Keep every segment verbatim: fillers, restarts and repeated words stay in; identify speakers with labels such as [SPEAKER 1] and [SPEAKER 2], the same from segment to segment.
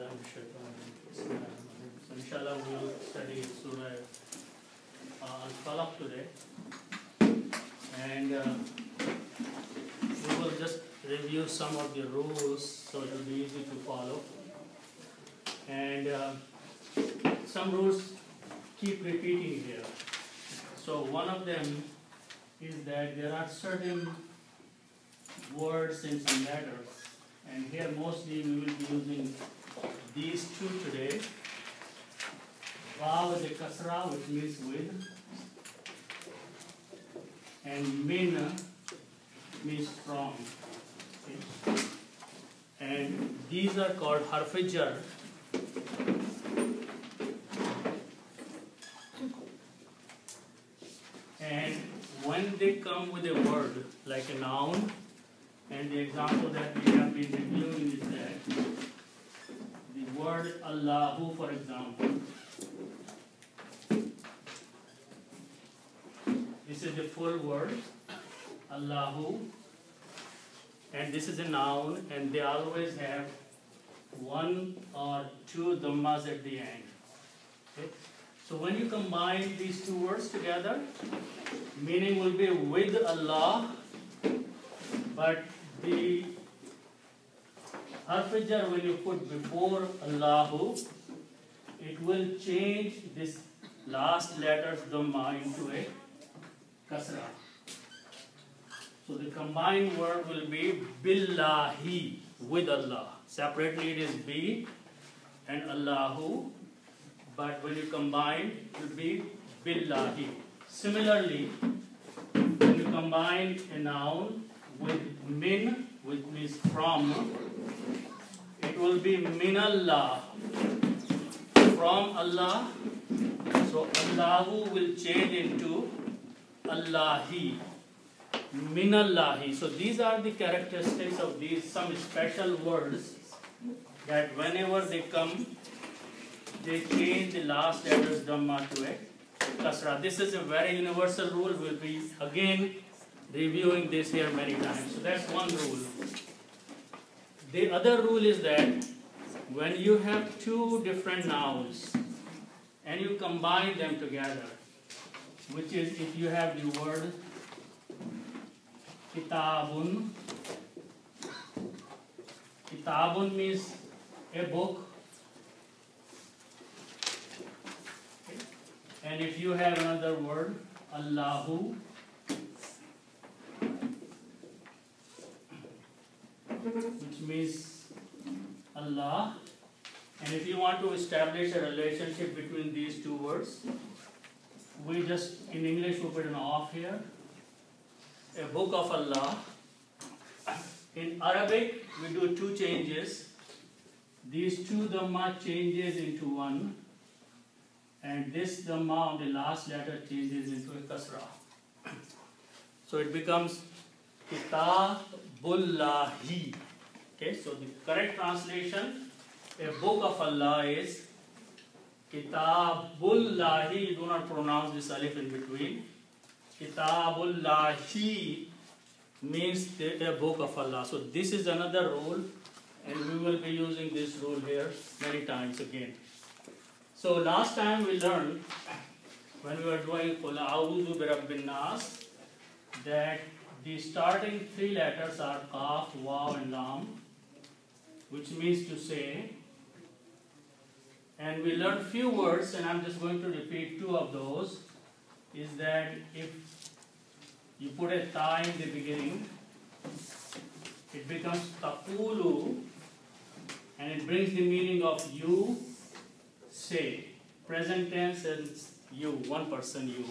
[SPEAKER 1] billahi minash shaitanir rajim. So inshallah we will study Surah uh, Al-Falaq today, and uh, we will just review some of the rules so it will be easy to follow. And uh, some rules keep repeating here. So one of them is that there are certain words and some letters, and here mostly we will be using these two today. Wa with the kasra, which means with, and min means from. Okay. And these are called harf jar. And when they come with a word like a noun, and the example that we have been reviewing is that the word Allahu, for example, this is the full word Allahu, and this is a noun, and they always have one or two dhammas at the end. Okay? So when you combine these two words together, meaning will be with Allah, but the harf jar when you put before Allahu, it will change this last letter's dhamma into a kasra. So the combined word will be billahi, with Allah. Separately it is bi and Allahu, but when you combine it will be billahi. Similarly, when you combine a noun with min, which means from, it will be minallah, from Allah. So Allahu will change into Allahi, minallahi. So these are the characteristics of these some special words that whenever they come, they change the last letters dhamma to a kasra. This is a very universal rule. We'll be again reviewing this here many times. So that's one rule. The other rule is that when you have two different nouns and you combine them together, which is if you have the word kitabun, kitabun means a book, and if you have another word Allahu, which means Allah, and if you want to establish a relationship between these two words, we just, in English we put an off here, a book of Allah. In Arabic we do two changes. These two dhamma changes into one, and this dhamma on the last letter changes into a kasra. So it becomes Kitabullahi. Okay, so the correct translation, a book of Allah, is Kitabullahi. You do not pronounce this alif in between. Kitabullahi means the, a book of Allah. So this is another rule, and we will be using this rule here many times again. So last time we learned, when we were doing Qul A'udhu bi Rabbin Nas, that the starting three letters are Qaf, Waw and Lam, which means to say, and we learned few words, and I'm just going to repeat two of those, is that if you put a ta in the beginning, it becomes taqulu, and it brings the meaning of you say. Present tense is you, one person you.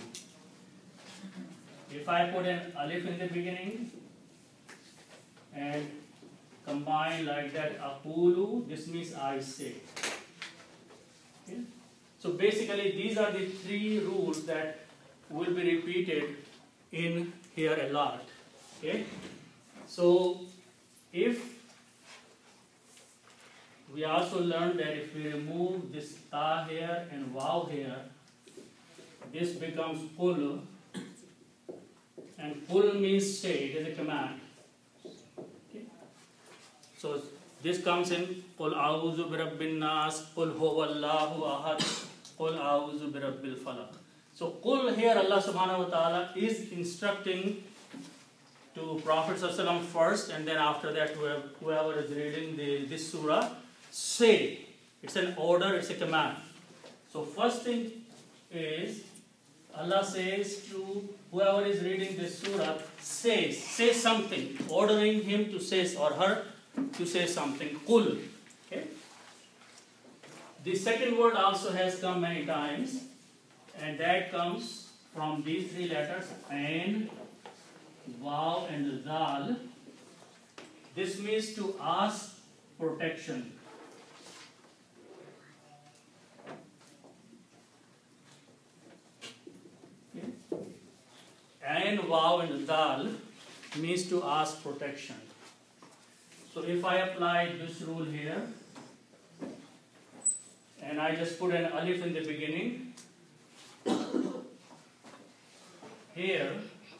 [SPEAKER 1] If I put an alif in the beginning and combine like that, aqulu, this means I say. Okay? So basically these are the three rules that will be repeated in here a lot. Okay? So if we also learned that if we remove this ta here and waw here, this becomes pull, and pull means say, it is a command. Okay? So This comes in Qul a'udhu bi rabbin nas, Qul huwallahu ahad, Qul a'udhu bi rabbil falaq. So Qul here Allah subhanahu wa ta'ala is instructing to Prophet ﷺ first, and then after that whoever, whoever is reading the, this surah, say. It's an order, it's a command. So first thing is Allah says to whoever is reading this surah, say, say something, ordering him to say or her to say something. Qul. Okay? The second word also has come many times, and that comes from these three letters, Ain, Waw and Zal. This means to ask protection. Okay. Ain, Waw and Zal means to ask protection. So if I apply this rule here, and I just put an alif in the beginning, here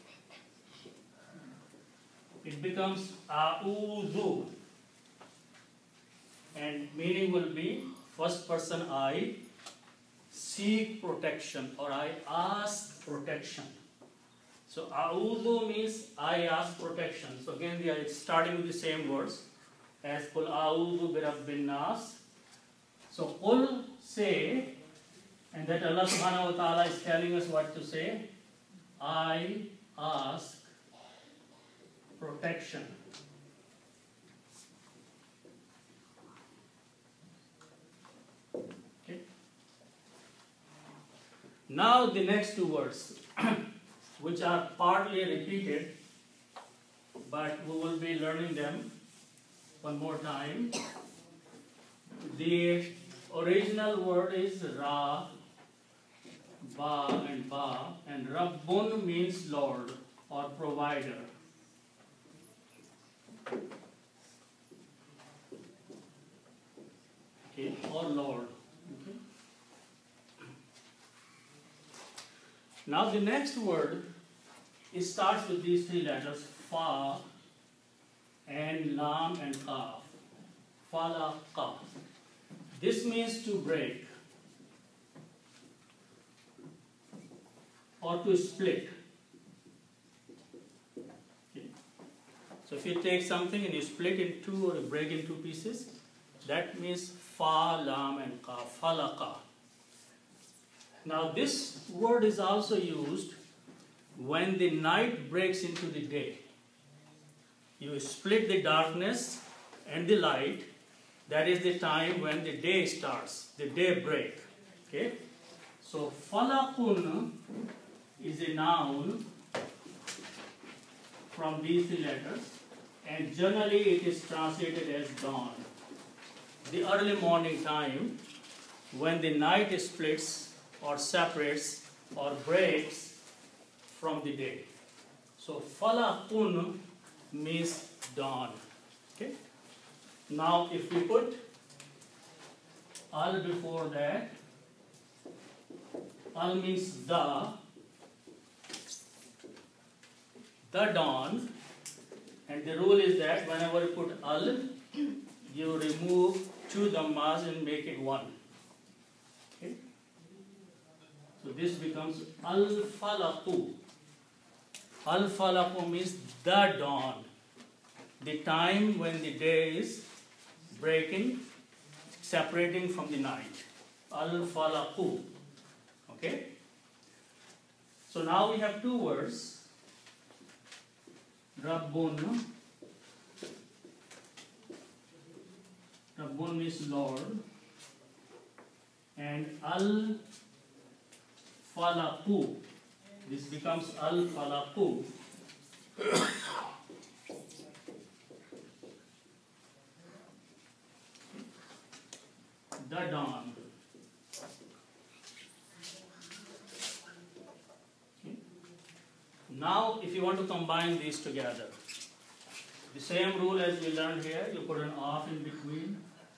[SPEAKER 1] it becomes a'udhu, and meaning will be first person I seek protection or I ask protection. So a'udhu means I ask protection. So again we are starting with the same words as Qul a'udhu bi rabbin nas. So Qul, say, and that Allah subhanahu wa ta'ala is telling us what to say. I ask protection. Okay. Now the next two words, which are partly repeated, but we will be learning them one more time. The original word is Ra, Ba and Ba, and Rabbun means Lord or provider. Okay, or Lord. Okay. Now the next word, it starts with these three letters, Fa and Lam and Qaf. Falaqa. This means to break or to split. Okay. So if you take something and you split in two or you break in two pieces, that means Fa, Lam and Qaf. Falaqa. Now this word is also used when the night breaks into the day. You split the darkness and the light. That is the time when the day starts, the day break. Okay? So falaqun is a noun from these three letters, and generally it is translated as dawn. The early morning time when the night splits or separates or breaks from the day. So falaqun means dawn. Okay? Now if we put al before that, al means the, the dawn, and the rule is that whenever you put al, you remove two dhammas and make it one. Okay? So this becomes al falaqu. Al falaqu means the dawn, the time when the day is breaking, separating from the night. Al falaqu. Okay? So now we have two words. Rabbun. Rabbun means Lord. And al falaqu. This becomes al falaqu. The dawn. Okay. Now, if you want to combine these together, the same rule as we learned here, you put an off in between.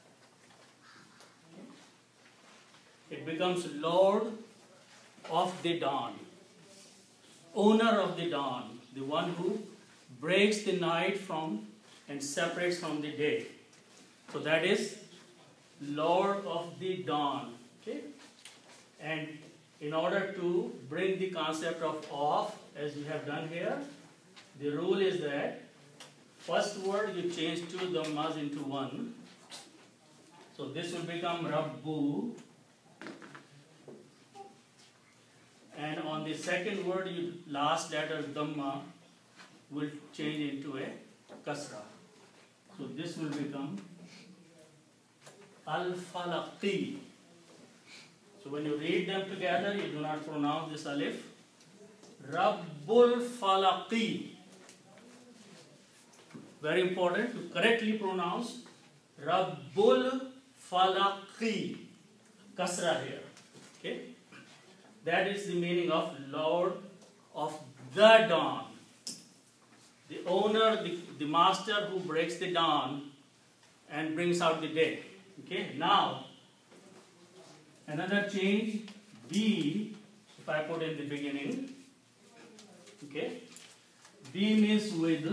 [SPEAKER 1] Okay. It becomes Lord of the dawn, owner of the dawn, the one who breaks the night from and separates from the day. So that is Lord of the dawn. Okay? And in order to bring the concept of of, as we have done here, the rule is that first word you change two dhammas into one. So this will become Rabbu. And on the second word, you last letter dhamma will change into a kasra. So this will become Al-Falaqi. So when you read them together, you do not pronounce this alif. Rabbul Falaqi. Very important to correctly pronounce Rabbul Falaqi. Kasra here. Okay? That is the meaning of Lord of the dawn. The owner, the, the master who breaks the dawn and brings out the day. Okay, now another change, B, if I put in the beginning, okay, B means with,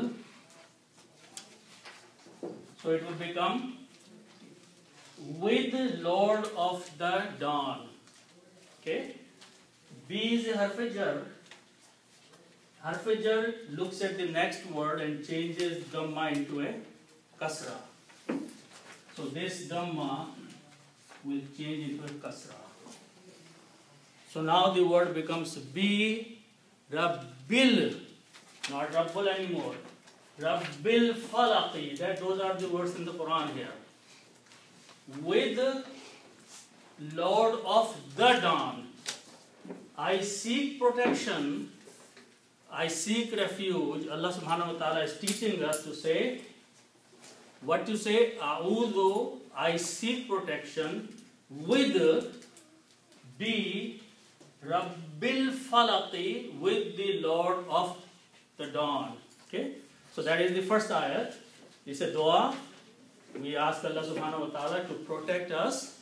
[SPEAKER 1] so it will become with Lord of the dawn. Okay, B is a harf-e-jar. Harf-e-jar looks at the next word and changes dhamma into a kasra. So this dhamma will change into a kasra. So now the word becomes B, Rabbil, not Rabbul anymore. Rabbil Falaqi. That those are the words in the Quran here. With Lord of the dawn. I seek protection. I seek refuge. Allah subhanahu wa ta'ala is teaching us to say, what to say? A'udhu, I seek protection with B, Rabbil Falaqi, with the Lord of the dawn. Okay? So that is the first ayat. It's a dua. We ask Allah subhanahu wa ta'ala to protect us.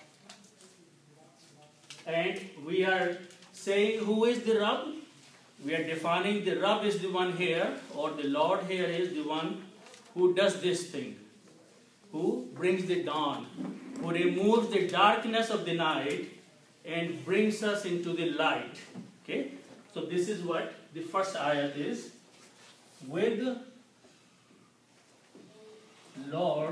[SPEAKER 1] And we are saying who is the Rabb? We are defining the Rabb is the one here, or the Lord here is the one who does this thing, who brings the dawn, who removes the darkness of the night and brings us into the light. Okay? So this is what the first ayat is. With Lord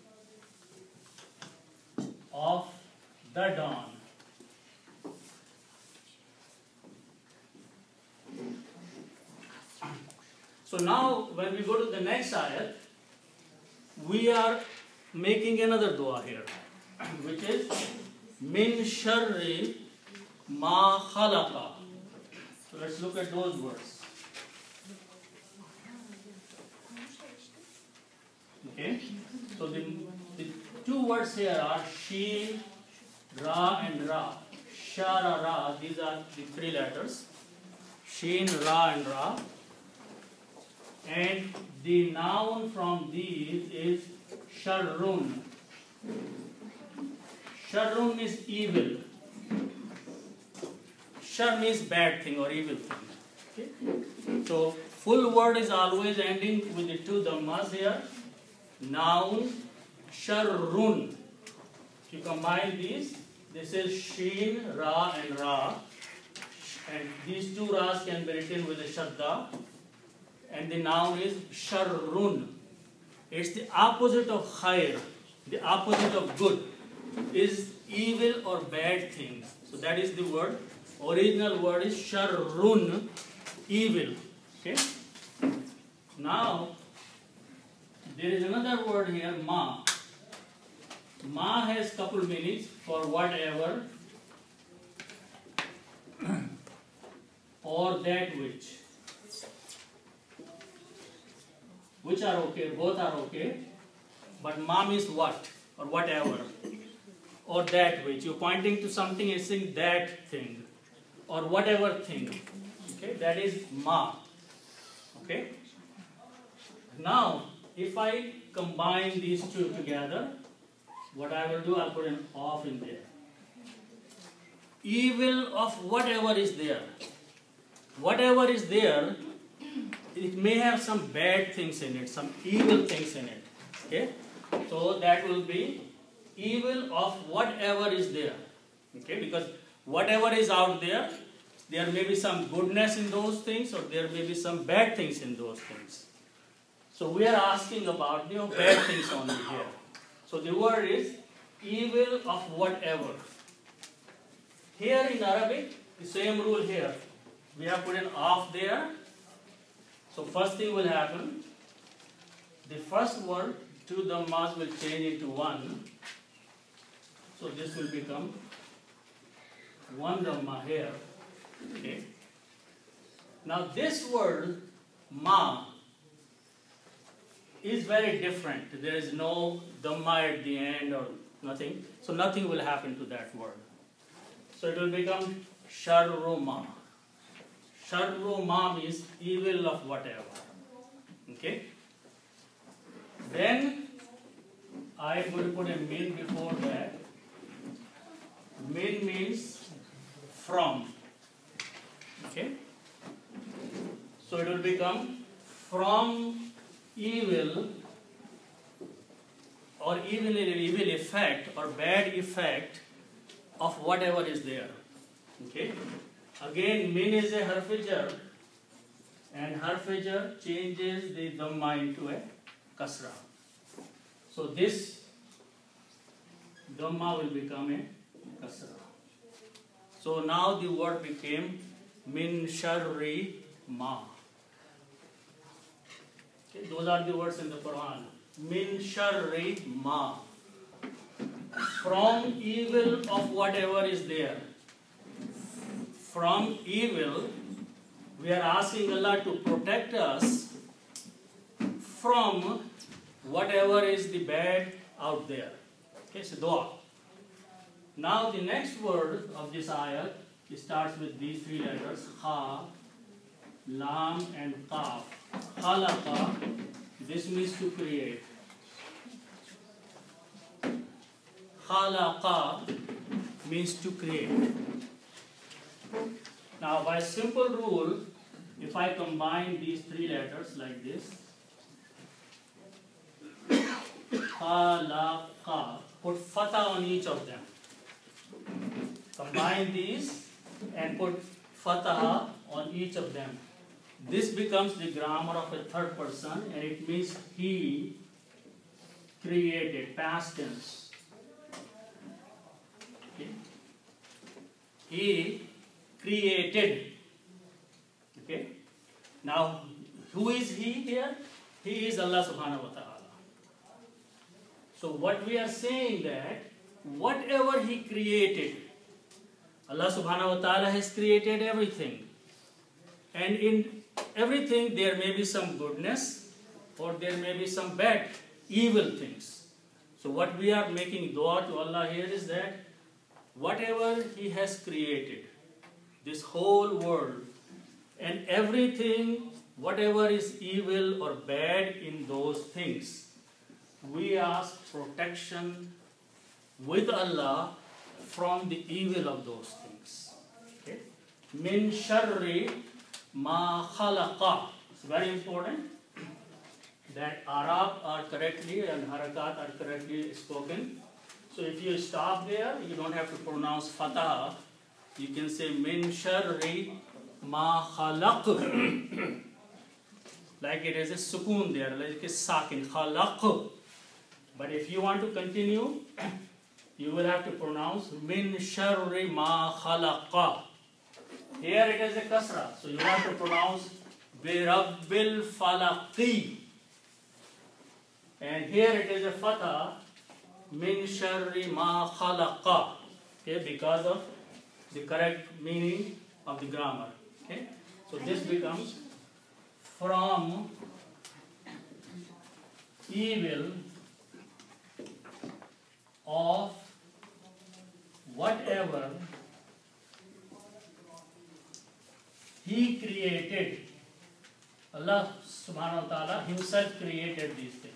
[SPEAKER 1] of the dawn. So now when we go to the next ayat, we are making another dua here, which is Min Sharri Ma Khalaqa. So let's look at those words. Okay, so the, the two words here are Sheen, Ra and Ra. Shara, Ra, these are the three letters. Sheen, Ra and Ra. And the noun from these is Sharrun. Sharrun is evil. Shar means bad thing or evil thing. Okay? So full word is always ending with the two dhammas here. Noun, Sharrun. If you combine these, this is Sheen, Ra and Ra. And these two Ra's can be written with a Shadda. And the noun is Sharrun. It's the opposite of Khair. The opposite of good is evil or bad things. So that is the word. Original word is Sharrun, evil. Okay. Now, there is another word here, Ma. Ma has couple meanings for whatever or that which. Which are okay, both are okay. But Ma means what or whatever or that which. You're pointing to something, you're saying that thing or whatever thing. Okay, that is Ma. Okay. Now, if I combine these two together, what I will do, I'll put an off in there. Evil of whatever is there. Whatever is there, it may have some bad things in it, some evil things in it. Okay? So that will be evil of whatever is there. Okay, because whatever is out there, there may be some goodness in those things, or there may be some bad things in those things. So we are asking about, you know, bad things only here. So the word is evil of whatever. Here in Arabic, the same rule here. We have put an of there. So first thing will happen, the first word, two dhammas will change into one. So this will become one dhamma here. Okay. Now this word, ma, is very different. There is no dhamma at the end or nothing. So nothing will happen to that word. So it will become sharruma. Sharruma means evil of whatever. Okay. Then I am going to put a min before that. Min means from. Okay. So it will become from evil, or evil, evil effect or bad effect of whatever is there. Okay. Again, min is a harf jar, and harf jar changes the dhamma into a kasra. So this dhamma will become a kasra. So now the word became min sharri ma. Okay, those are the words in the Quran. Min sharri ma. From evil of whatever is there. From evil, we are asking Allah to protect us from whatever is the bad out there. Okay, so dua. Now the next word of this ayah, it starts with these three letters, kha, lam and qaf. Khalaqa, this means to create. Khalaqa means to create. Now by simple rule, if I combine these three letters like this, khalaqa, put fatha on each of them. Combine these and put fatha on each of them. This becomes the grammar of a third person, and it means he created, past tense. Okay. He created. Okay. Now, who is he here? He is Allah subhanahu wa ta'ala. So what we are saying that whatever he created, Allah subhanahu wa ta'ala has created everything. And in everything there may be some goodness, or there may be some bad, evil things. So what we are making dua to Allah here is that whatever he has created, this whole world, and everything, whatever is evil or bad in those things, we ask protection with Allah from the evil of those things. Okay? Min sharri ma khalaqa. It's very important that Arab are correctly and harakat are correctly spoken. So if you stop there, you don't have to pronounce fatah. You can say min sharri ma khalaq. Like it is a sukoon there, like a sakin, khalaq. But if you want to continue, you will have to pronounce min sharri ma khalaqa. Here it is a kasra, so you have to pronounce bi rabbil falaqi. And here it is a fatha, min sharri ma khalaqa. Okay, because of the correct meaning of the grammar. Okay, so this becomes from evil of whatever he created. Allah subhanahu wa ta'ala himself created these things.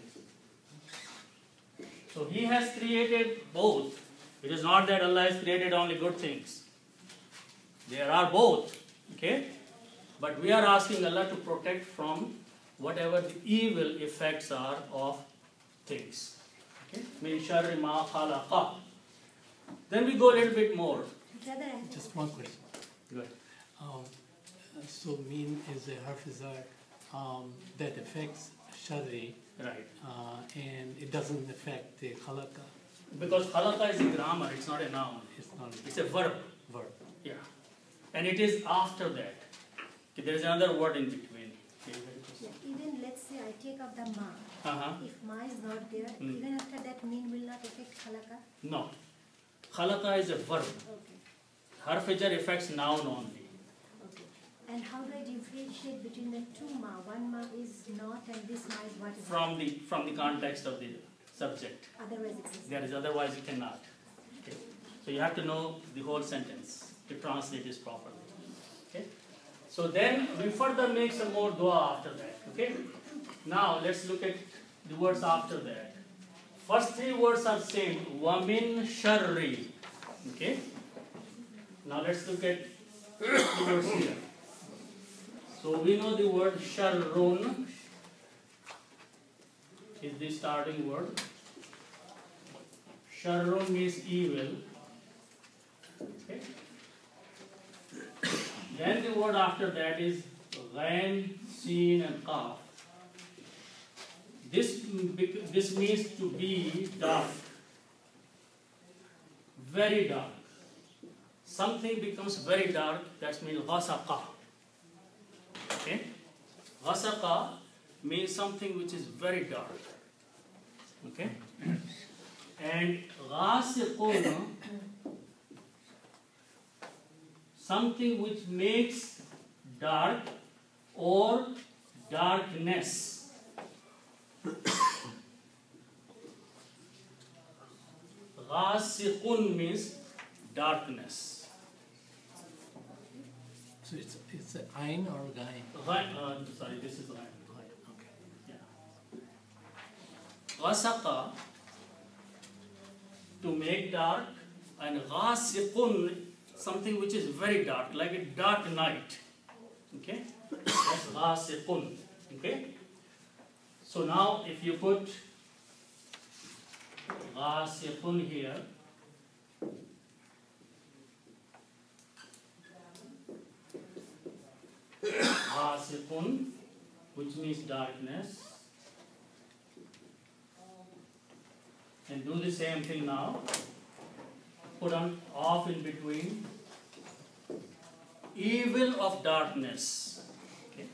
[SPEAKER 1] So he has created both. It is not that Allah has created only good things. There are both. Okay? But we are asking Allah to protect from whatever the evil effects are of things. Okay? Min sharri ma khalaqa. Then we go a little bit more.
[SPEAKER 2] Just one question.
[SPEAKER 1] Good.
[SPEAKER 2] Um, so mean is a harfizar um, that affects shari,
[SPEAKER 1] Right.
[SPEAKER 2] uh, and it doesn't affect the khalaqa.
[SPEAKER 1] Because khalaqa is a grammar, it's not a noun.
[SPEAKER 2] It's not
[SPEAKER 1] It's a verb.
[SPEAKER 2] a verb.
[SPEAKER 1] Yeah. And it is after that. Okay, there is another word in between. Okay,
[SPEAKER 3] Yeah, even let's say I take up the ma.
[SPEAKER 1] uh-huh.
[SPEAKER 3] If ma is not there,
[SPEAKER 1] Mm.
[SPEAKER 3] even after that mean will not affect khalaka.
[SPEAKER 1] No. Khalaqa is a verb.
[SPEAKER 3] Okay.
[SPEAKER 1] Harfijar affects noun only.
[SPEAKER 3] Okay. And how do I differentiate between the two ma? One ma is not and this ma is what is.
[SPEAKER 1] From the from the context of the subject.
[SPEAKER 3] Otherwise it is.
[SPEAKER 1] There is otherwise you cannot. Okay. So you have to know the whole sentence to translate this properly. Okay. So then we further make some more dua after that. Okay. Now let's look at the words after that. First three words are same. Wamin sharri. Okay. Now let's look at the words here. So we know the word sharrun is the starting word. Sharrun means evil. Okay. Then the word after that is ghain, sin and qaf. This, this means to be dark, very dark. Something becomes very dark, that means ghasaqa. Okay? Ghasaqa means something which is very dark. Okay? And ghasiqun, something which makes dark or darkness. Ghasiqun means darkness.
[SPEAKER 2] So it's it's an ayn or gain?
[SPEAKER 1] Ghain, uh, sorry, this is ghain.
[SPEAKER 2] Okay.
[SPEAKER 1] Yeah. Ghasaqa, to make dark, and ghasiqun, something which is very dark, like a dark night. Okay? That's ghasiqun. Okay? So now if you put ghasiqun here, ghasiqun, which means darkness, and do the same thing now. Put on off in between. Evil of darkness. Okay.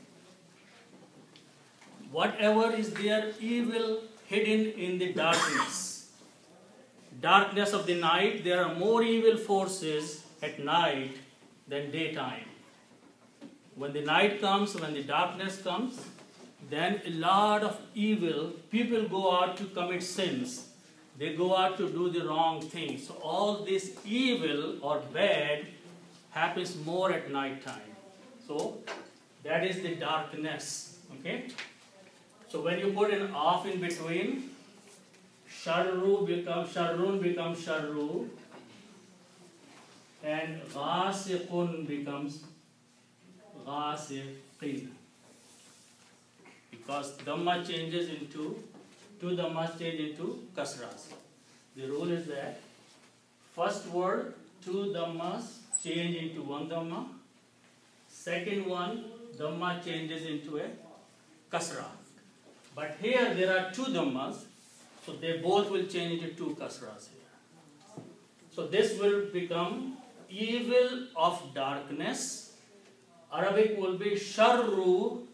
[SPEAKER 1] Whatever is there, evil hidden in the darkness. Darkness of the night, there are more evil forces at night than daytime. When the night comes, when the darkness comes, then a lot of evil, people go out to commit sins. They go out to do the wrong things. So all this evil or bad happens more at night time. So that is the darkness. Okay? So when you put an off in between, sharru becomes sharrun becomes sharru, and ghasiqun becomes ghasiqin. Because dhamma changes into two dhammas change into kasras. The rule is that first word, two dhammas change into one dhamma. Second one, dhamma changes into a kasra. But here there are two dhammas, so they both will change into two kasras here. So this will become evil of darkness. Arabic will be sharru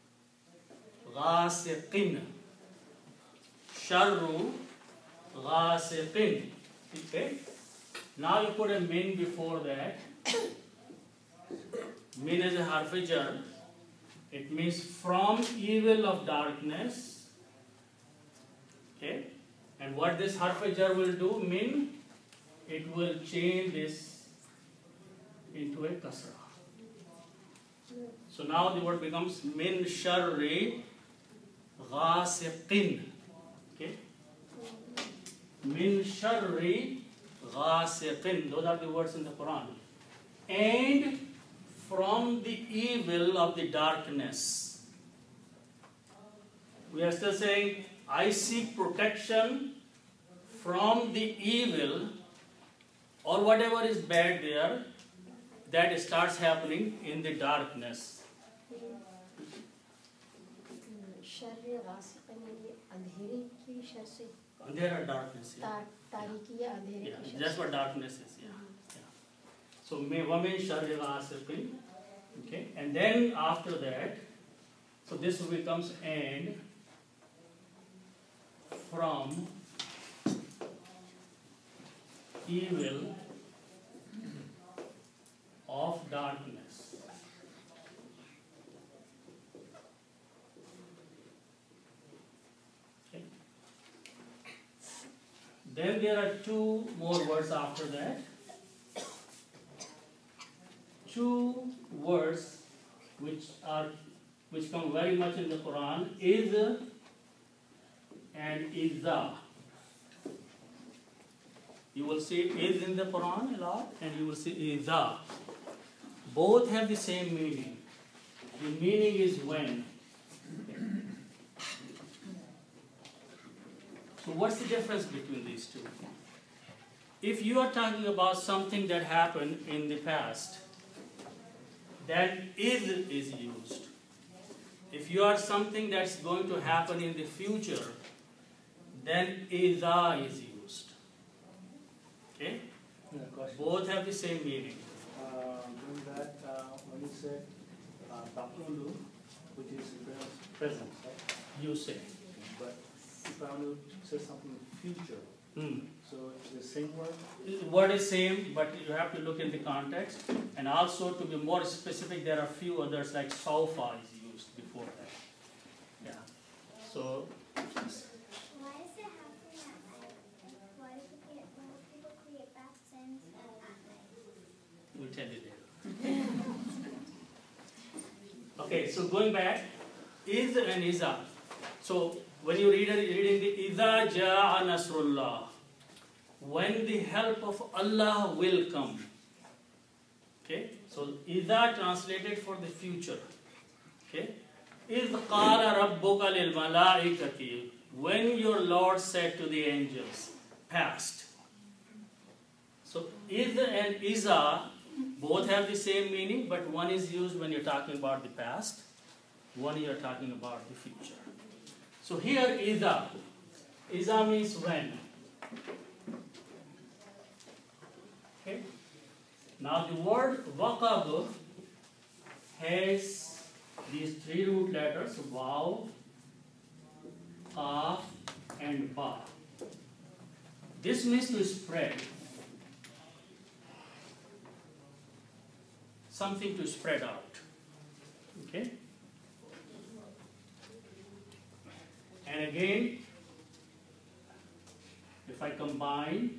[SPEAKER 1] ghasiqin. Sharru ghasiqin. Okay? Now you put a min before that. Min is a harf jar. It means from evil of darkness. Okay? And what this harf jar will do, min, it will change this into a kasra. So now the word becomes min sharri ghasiqin. Okay? Min sharri ghasiqin. Those are the words in the Quran. And from the evil of the darkness. We are still saying, I seek protection from the evil or whatever is bad there, that starts happening in the darkness.
[SPEAKER 3] शर्र गासिक़ यानी ये अंधेरे की sir से
[SPEAKER 1] Andhera, darkness. Yeah.
[SPEAKER 3] ता- तारीकी या अंधेरे
[SPEAKER 1] Yeah,
[SPEAKER 3] की sir
[SPEAKER 1] that's
[SPEAKER 3] से
[SPEAKER 1] what darkness is. Yeah. Yeah. So may wamin sharri ghasiqin. Okay, and then after that, so this becomes end from evil of darkness. Okay. Then there are two more words after that. Two words which are which come very much in the Quran is and iza. You will see is in the Quran a lot, and you will see iza. Both have the same meaning. The meaning is when. So what's the difference between these two? If you are talking about something that happened in the past, then is is used. If you are something that's going to happen in the future, then iza is used. Okay?
[SPEAKER 4] Yeah, question.
[SPEAKER 1] Both have the same meaning.
[SPEAKER 4] Uh, Doing that, uh, when you said uh, taqulu, which is present, present, right?
[SPEAKER 1] You say.
[SPEAKER 4] But if I want to say something in the future,
[SPEAKER 1] Hmm.
[SPEAKER 4] so it's the same word?
[SPEAKER 1] The word is same, but you have to look in the context. And also, to be more specific, there are few others like sofa is used before that. Yeah. So,
[SPEAKER 5] Why does it happen at night? Why do people, why do people create bad sins at night?
[SPEAKER 1] we'll tell you later. Okay, so going back, is and iza. So, when you read it, reading the iza ja'a nasrullah, when the help of Allah will come. Okay, so iza translated for the future. Okay, إِذْ قَالَ رَبُّكَ لِلْمَلَائِكَةِ, when your Lord said to the angels, past. So إِذْ and iza both have the same meaning, but one is used when you're talking about the past, one you're talking about the future. So here iza, iza means when. Okay. Now the word waqab has these three root letters, waw, qaf, and ba. This means to spread. Something to spread out. Okay? And again, if I combine,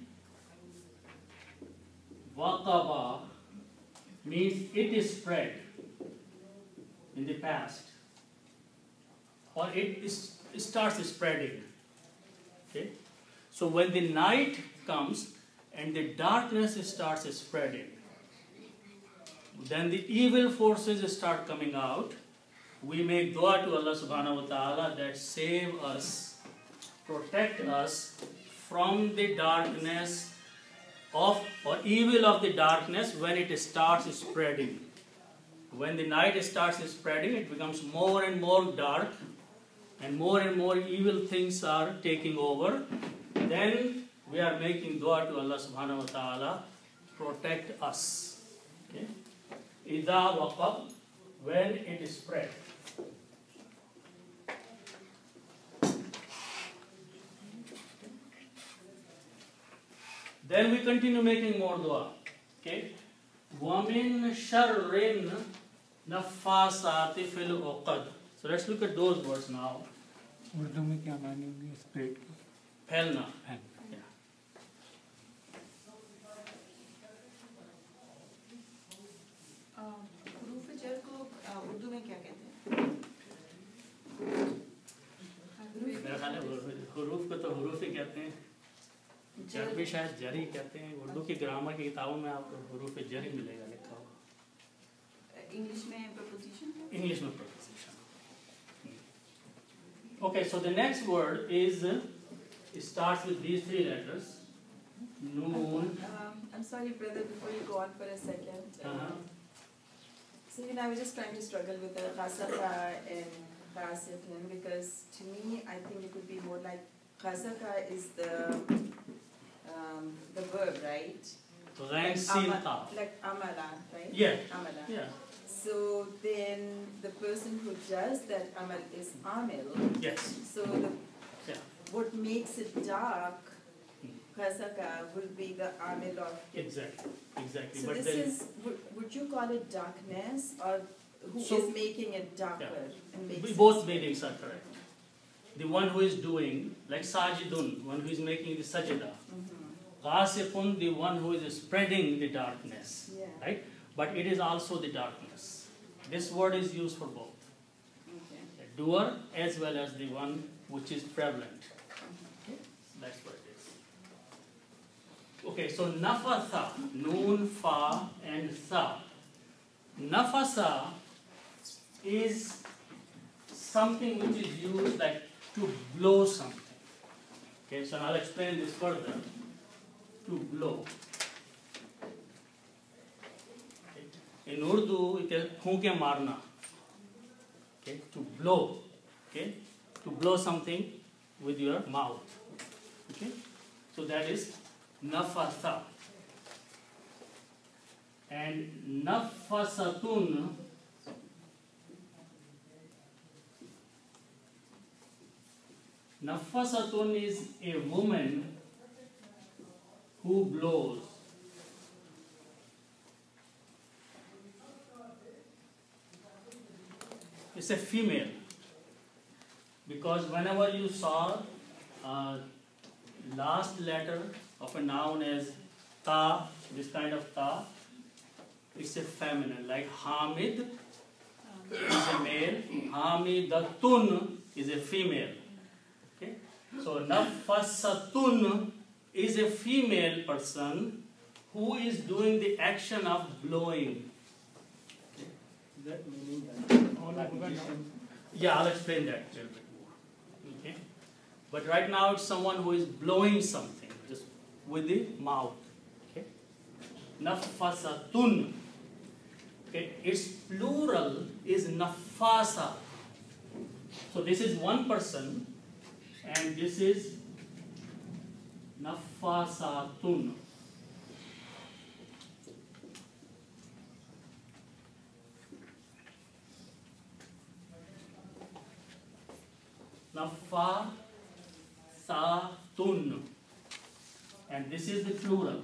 [SPEAKER 1] waqaba means it is spread in the past, or it, is, it starts spreading. Okay? So when the night comes and the darkness starts spreading, then the evil forces start coming out. We make dua to Allah subhanahu wa ta'ala that save us, protect us from the darkness of or evil of the darkness when it starts spreading. When the night starts spreading, it becomes more and more dark, and more and more evil things are taking over. Then we are making dua to Allah subhanahu wa ta'ala, protect us. Okay? Idha waqab, when it is spread. Then we continue making more dua. Okay? وَمِن شَرِّ النَّفَّاثَاتِ فِي الْعُقَدِ. So let's look at those words now.
[SPEAKER 6] Urdu में क्या मानी होगी spread की?
[SPEAKER 1] Phelna.
[SPEAKER 6] है।
[SPEAKER 1] Yeah.
[SPEAKER 7] हरूफ जर को अ, उर्दू में क्या कहते हैं?
[SPEAKER 1] मेरा ख्याल है हरूफ को तो हरूफ ही कहते हैं, जर भी शायद जर ही कहते हैं। उर्दू की ग्रामर की किताबों में आपको हरूफ जर ही मिलेगा लिखा हुआ,
[SPEAKER 7] इंग्लिश में प्रपोजिशन
[SPEAKER 1] इंग्लिश में preposition. Okay, so the next word is it starts with these three letters. Noon.
[SPEAKER 7] Um, I'm sorry, brother, before you go on for a second.
[SPEAKER 1] Uh-huh.
[SPEAKER 7] Um, so, you know, I was just trying to struggle with the khasaka and khasatun because to me, I think it would be more like khasaka is the um, the verb, right?
[SPEAKER 1] Ghain
[SPEAKER 7] Like
[SPEAKER 1] Sin
[SPEAKER 7] ama-
[SPEAKER 1] Kaf.
[SPEAKER 7] Like amala, right?
[SPEAKER 1] Yeah.
[SPEAKER 7] Amala.
[SPEAKER 1] Yeah.
[SPEAKER 7] So then the person who does that amal is amil.
[SPEAKER 1] Yes.
[SPEAKER 7] So the,
[SPEAKER 1] Yeah.
[SPEAKER 7] what makes it dark, khasaka, will be the amil of.
[SPEAKER 1] Exactly. Exactly.
[SPEAKER 7] So
[SPEAKER 1] but
[SPEAKER 7] this
[SPEAKER 1] then,
[SPEAKER 7] is, would, would you call it darkness or who is
[SPEAKER 1] So-
[SPEAKER 7] making it darker and makes
[SPEAKER 1] we-
[SPEAKER 7] it-
[SPEAKER 1] both meanings are correct. The one who is doing, like Sajidun, one who is making the sajda.
[SPEAKER 7] Mhm.
[SPEAKER 1] Ghasifun, the one who is spreading the darkness.
[SPEAKER 7] Yeah.
[SPEAKER 1] Right? But it is also the darkness. This word is used for both.
[SPEAKER 7] Okay.
[SPEAKER 1] The doer as well as the one which is prevalent. Okay? That's what it is. Okay, so nafatha, noon, fa, and tha. Nafasa is something which is used like to blow something. Okay, so I'll explain this further. To blow. In Urdu, it is phunke marna. Okay, to blow. Okay, to blow something with your mouth. Okay, so that is nafatha. And nafasatun Nafasatun is a woman who blows. It's a female. Because whenever you saw uh, last letter of a noun as ta, this kind of ta, it's a feminine. Like Hamid is a male, Hamidatun is a female. Okay? So Nafasatun is a female person who is doing the action of blowing.
[SPEAKER 4] Is that meaning that like magician?
[SPEAKER 1] Yeah, I'll explain that a little bit more. Okay? But right now it's someone who is blowing something just with the mouth. Okay? Nafasatun. Okay? Its plural is nafasa. So this is one person and this is nafasatun. Nafasatun. And this is the plural.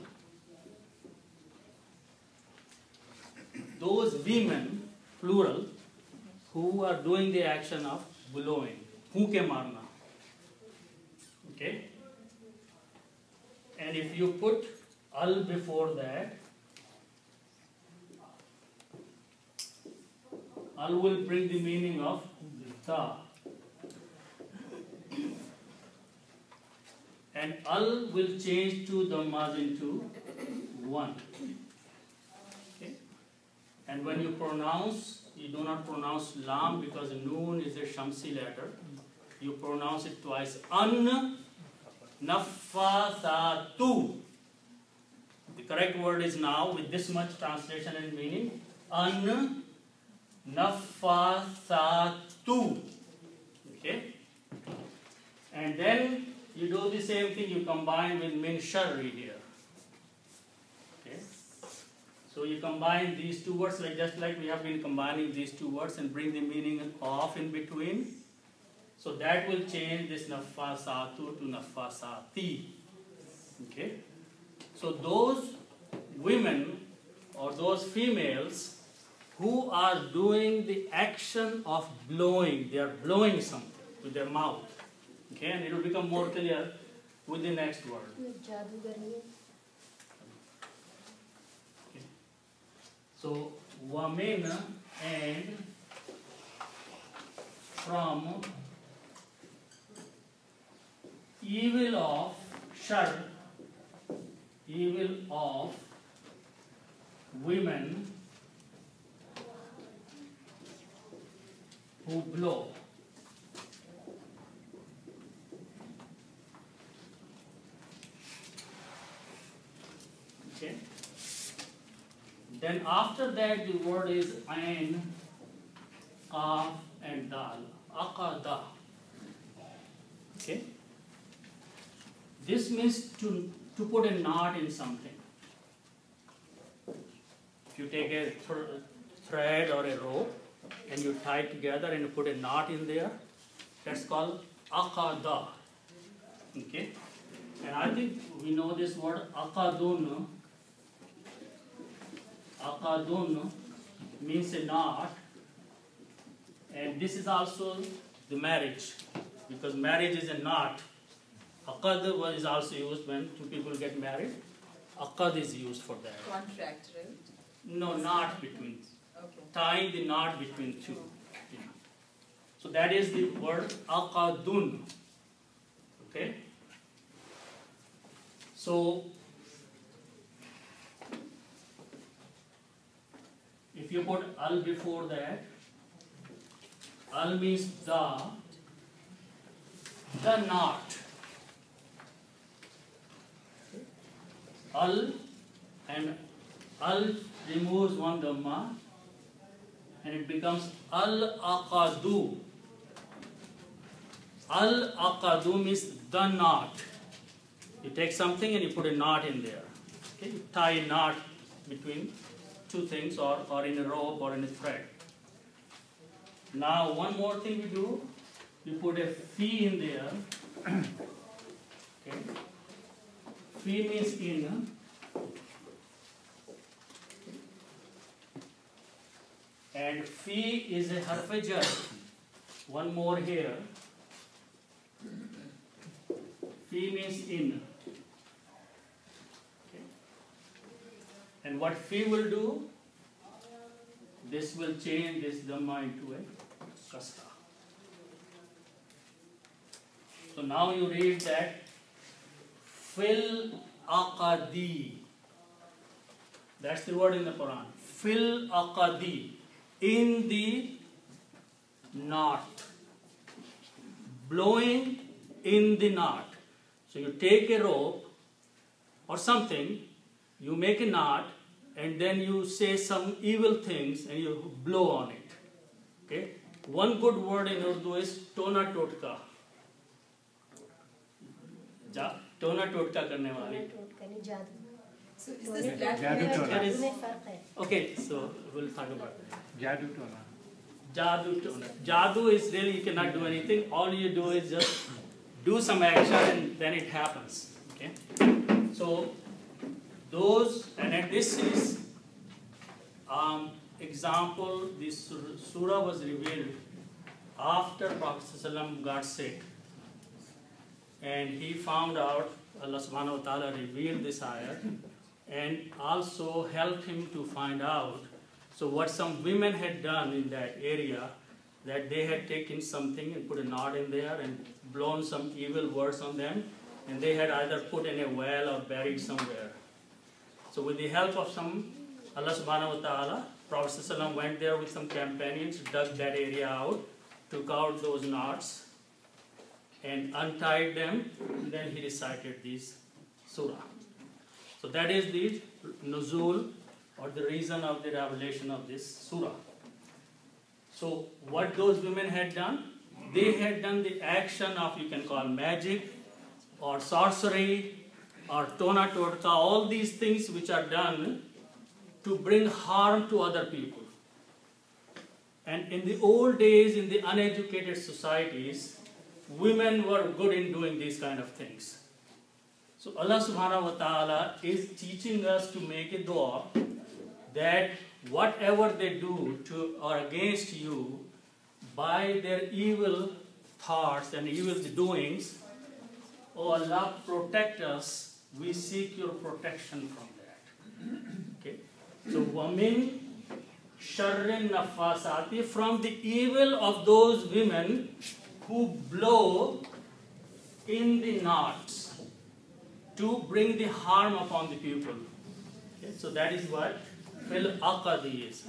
[SPEAKER 1] Those women, plural, who are doing the action of blowing. Phunke marna. Okay? And if you put al before that, al will bring the meaning of ta. And al will change two dhammas into one. Okay? And when you pronounce, you do not pronounce lam because noon is a shamsi letter. You pronounce it twice. An nafasatu. The correct word is now with this much translation and meaning. An nafasatu. Okay? And then you do the same thing, you combine with min sharri here. Okay? So you combine these two words, like just like we have been combining these two words and bring the meaning off in between. So that will change this nafasatu to nafasati. Okay? So those women or those females who are doing the action of blowing, they are blowing something with their mouth. Okay, and it will become more clear with the next word. Okay. So, wamin and from evil of shar, evil of women who blow. Okay. Then after that the word is ain, qaf and dal. Aqada. Okay. This means to, to put a knot in something. If you take a th thread or a rope and you tie it together and you put a knot in there, that's called aqada. Okay? And I think we know this word aqadun. Aqadun means a knot. And this is also the marriage, because marriage is a knot. Aqad is also used when two people get married. Aqad is used for that.
[SPEAKER 7] Contract, right?
[SPEAKER 1] No, knot between.
[SPEAKER 7] Okay.
[SPEAKER 1] Tying the knot between two. Yeah. So that is the word aqadun. Okay? So, if you put al before that, al means the, the knot. Al and al removes one dhamma and it becomes al-aqadu. Al-aqadu means the knot. You take something and you put a knot in there. Okay? You tie a knot between two things, or, or in a rope or in a thread. Now one more thing we do, we put a fee in there. Okay? Fee means in. And fee is a harf jar. One more here. Fee means in. Okay. And what fee will do? This will change this dhamma into a kasra. So now you read that fil aqadi. That's the word in the Quran. Fil aqadi. In the knot. Blowing in the knot. So you take a rope or something, you make a knot, and then you say some evil things and you blow on it. Okay? One good word in Urdu is tona totka. Ja, tona totka karne wali.
[SPEAKER 7] So is this black
[SPEAKER 6] Jadoo
[SPEAKER 7] magic?
[SPEAKER 6] tola.
[SPEAKER 1] There is- Okay, so we'll talk about it.
[SPEAKER 6] Jadoo tola.
[SPEAKER 1] Jadoo tona. Jadoo is really, you cannot do anything. All you do is just do some action and then it happens. Okay? So, those, and then this is um, example, this sur- surah was revealed after Prophet ﷺ got sick. And he found out, Allah subhanahu wa ta'ala revealed this ayah and also helped him to find out. So what some women had done in that area, that they had taken something and put a knot in there and blown some evil words on them, and they had either put in a well or buried somewhere. So with the help of some, Allah subhanahu wa ta'ala, Prophet ﷺ went there with some companions, dug that area out, took out those knots, and untied them, and then he recited these surah. So that is the nuzul, or the reason of the revelation of this surah. So what those women had done, they had done the action of, you can call magic, or sorcery, or tona totka, all these things which are done to bring harm to other people. And in the old days, in the uneducated societies, women were good in doing these kind of things. So Allah subhanahu wa ta'ala is teaching us to make a dua that whatever they do to or against you by their evil thoughts and evil doings, oh Allah, protect us. We seek your protection from that. Okay? So wamin sharrin nafasati, from the evil of those women who blow in the knots to bring the harm upon the people. Okay? So that is what fil aqadi is.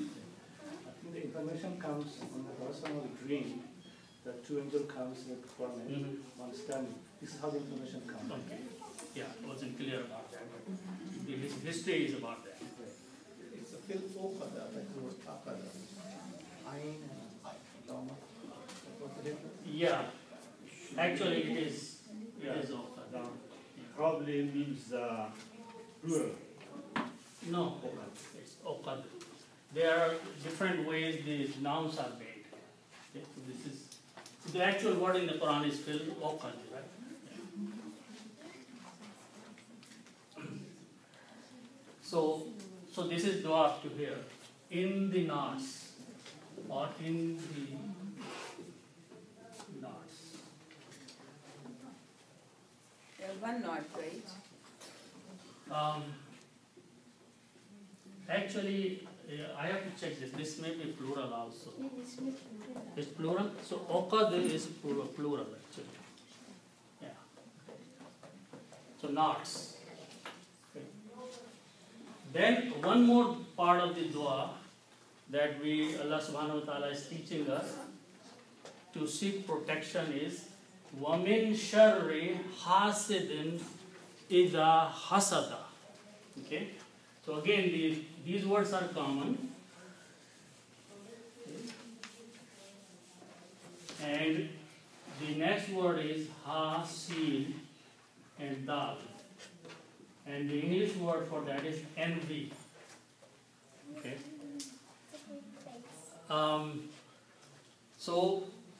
[SPEAKER 4] The information comes on the person of the dream. The two angels comes with torment,
[SPEAKER 1] Mhm.
[SPEAKER 4] understanding. This is how the information comes.
[SPEAKER 1] Okay. Yeah, I wasn't clear about that. But the history is about that.
[SPEAKER 4] It's a fil okada, like the word akada. Ain and dama. What's the difference?
[SPEAKER 1] Yeah, actually it is, it is okada.
[SPEAKER 8] Probably means uh, plural.
[SPEAKER 1] No, it's okad. There are different ways the nouns are made. Okay, so this is, so the actual word in the Quran is fil okad, right? So, so this is dua up to here. In the knots, or in the knots.
[SPEAKER 7] Yeah, one knot, right?
[SPEAKER 1] Um, actually, uh, I have to check this. This may be plural also. It's plural. So okad is plural, plural actually. Yeah. So knots. Then one more part of the dua that we, Allah subhanahu wa ta'ala is teaching us to seek protection is وَمِن شَرِّ حَاسِدٍ إِذَا حَسَدَ. Okay? So again, these, these words are common. And the next word is hasid and dal. And the English word for that is envy. Okay. Um, so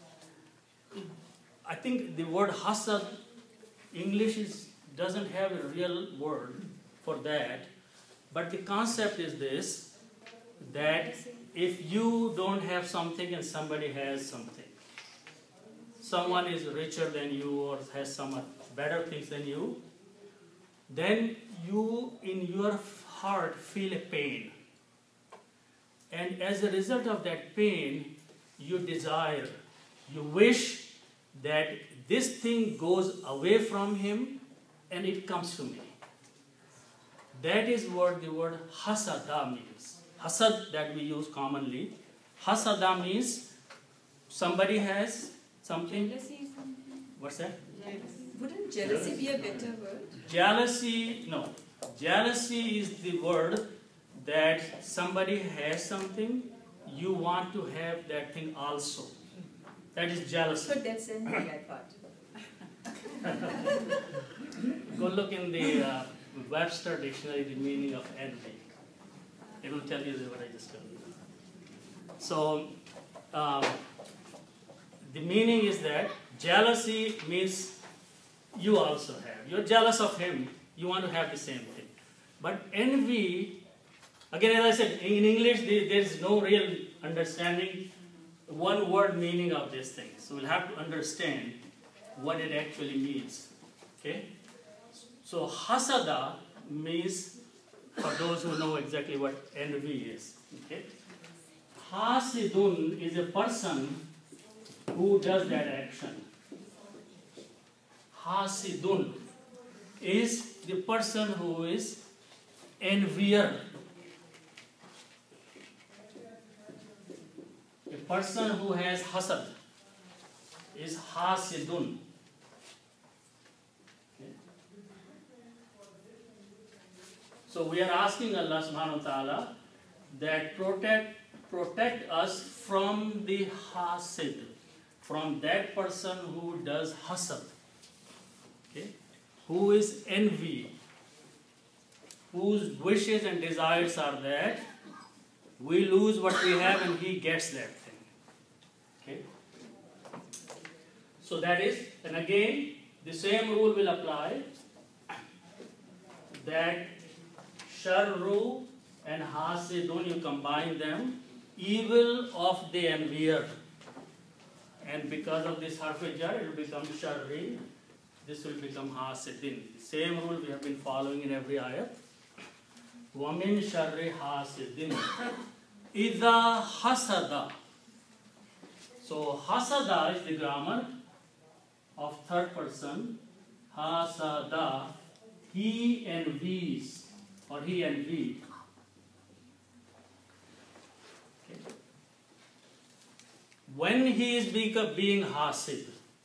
[SPEAKER 1] I think the word hasad, English is doesn't have a real word for that, but the concept is this, that if you don't have something and somebody has something, someone is richer than you or has some better things than you, then you in your heart feel a pain. And as a result of that pain, you desire, you wish that this thing goes away from him and it comes to me. That is what the word hasada means. Hasad that we use commonly. Hasada means somebody has something.
[SPEAKER 7] Jealousy is something.
[SPEAKER 1] What's that?
[SPEAKER 7] Wouldn't jealousy be a better word?
[SPEAKER 1] Jealousy, no. Jealousy is the word that somebody has something, you want to have that thing also. That is jealousy.
[SPEAKER 7] So that's envy, I thought.
[SPEAKER 1] Go look in the uh, Webster dictionary, the meaning of envy. It will tell you what I just told you. So, um, the meaning is that jealousy means you also have. You're jealous of him, you want to have the same thing. But envy, again, as I said, in English, there is no real understanding, one word meaning of this thing. So we'll have to understand what it actually means. Okay? So hasada means, for those who know exactly what envy is. Okay? Hasidun is a person who does that action. Hasidun is the person who is envier. A person who has hasad is hasidun. Okay. So we are asking Allah subhanahu wa ta'ala that protect protect us from the hasid, from that person who does hasad. Okay? Who is envy, whose wishes and desires are that we lose what we have and he gets that thing. Okay? So that is, and again, the same rule will apply, that sharru and hasidun, you combine them, evil of the envier. And because of this harf-e-jar, it will become sharri. This will become hasidin. Same rule we have been following in every ayat. وَمِن شَرِّ حَاسِدٍ إِذَا حَسَدَ. So hasada is the grammar of third person. Hasada, he envies, or he envied. Okay. When he is being hasid,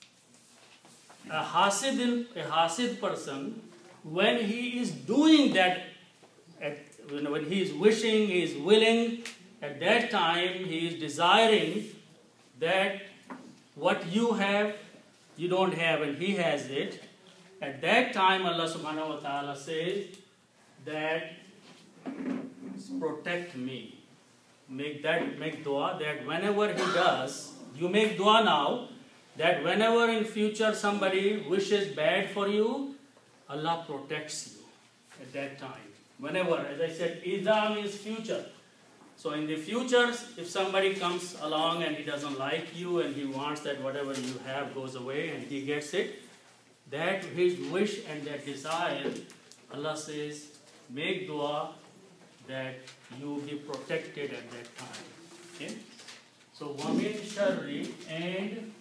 [SPEAKER 1] a hasid, a hasid person, when he is doing that at, when, when he is wishing, he is willing, at that time he is desiring that what you have, you don't have and he has it. At that time Allah subhanahu wa ta'ala says that protect me. Make that, make dua that whenever he does, you make dua now, that whenever in future somebody wishes bad for you, Allah protects you at that time. Whenever, as I said, idha means future. So in the future, if somebody comes along and he doesn't like you and he wants that whatever you have goes away and he gets it, that his wish and that desire, Allah says, make dua that you be protected at that time. Okay? So wamin sharri, and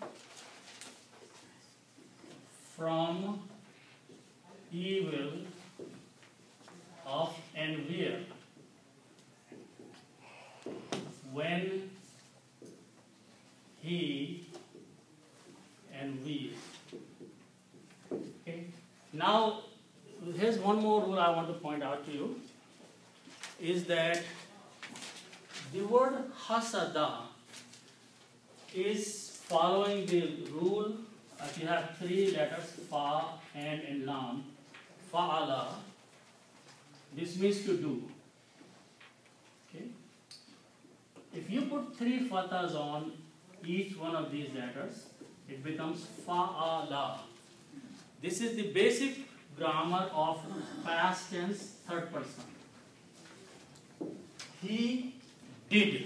[SPEAKER 1] from evil of envier, when he envies. Okay. Now, here's one more rule I want to point out to you, is that the word hasada is following the rule. If you have three letters, fa and and lam, fa'ala, this means to do. Okay. If you put three fathas on each one of these letters, it becomes fa'ala. This is the basic grammar of past tense, third person. He did.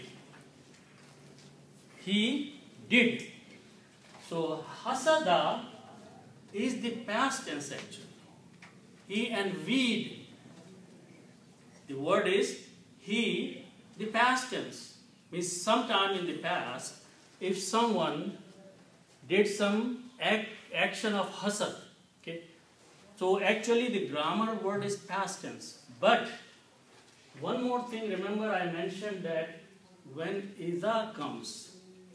[SPEAKER 1] He did. So hasada is the past tense actually. He envied. The word is he, the past tense. Means sometime in the past, if someone did some act, action of hasad. Okay. So actually the grammar word is past tense. But one more thing, remember I mentioned that when idha comes,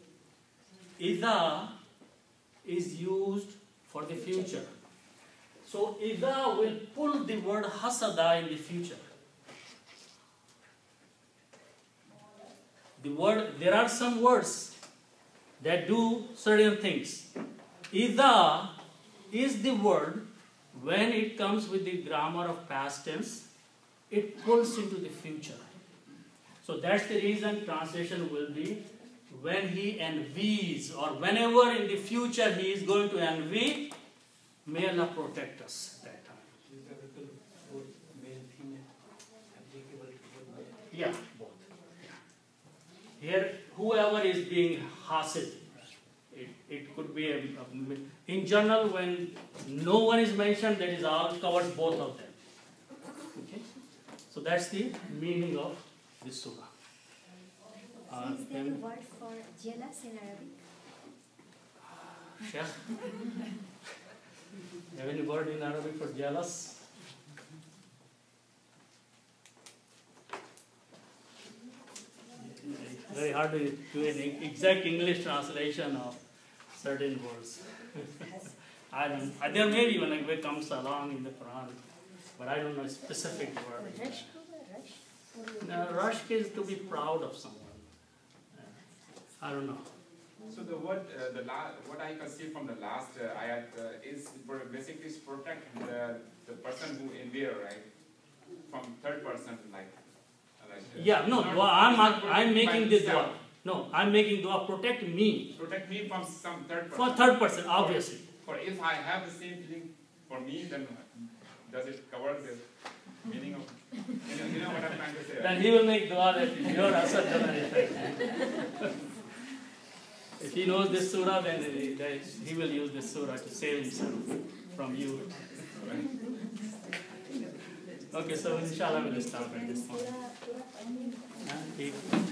[SPEAKER 1] idha is used for the future. So idha will pull the word hasada in the future. The word, there are some words that do certain things. Idha is the word, when it comes with the grammar of past tense, it pulls into the future. So that's the reason translation will be when he envies, or whenever in the future he is going to envy, may Allah protect us at that time. Yeah, both. Here, whoever is being hasid, it, it could be, a, a, in general, when no one is mentioned, that is all covers both of them. Okay? So that's the meaning of this surah. Uh,
[SPEAKER 3] Is there a word for jealous in Arabic?
[SPEAKER 1] Chef? Have any word in Arabic for jealous? Very hard to do an exact English translation of certain words. I don't. There may be when it comes along in the Quran, but I don't know a specific word.
[SPEAKER 3] Rush? Rush?
[SPEAKER 1] Now, rashk is to be proud of someone. I don't know.
[SPEAKER 9] So the word, uh, the la what I can see from the last uh, ayat uh, is for basically to protect the the person who envier, right, from third person, like. like uh,
[SPEAKER 1] Yeah, no,
[SPEAKER 9] not,
[SPEAKER 1] dua, I'm
[SPEAKER 9] not
[SPEAKER 1] I'm making this
[SPEAKER 9] myself.
[SPEAKER 1] dua. No, I'm making dua. Protect me.
[SPEAKER 9] Protect me from some third person.
[SPEAKER 1] For third person, obviously.
[SPEAKER 9] For, for if I have the same feeling for me, then does it cover the meaning of? You know, you know what I'm trying to say. Right?
[SPEAKER 1] Then he will make dua that your asad doesn't affect. If he knows this surah, then he will use this surah to save himself from you. Okay, so inshallah we'll stop at this point.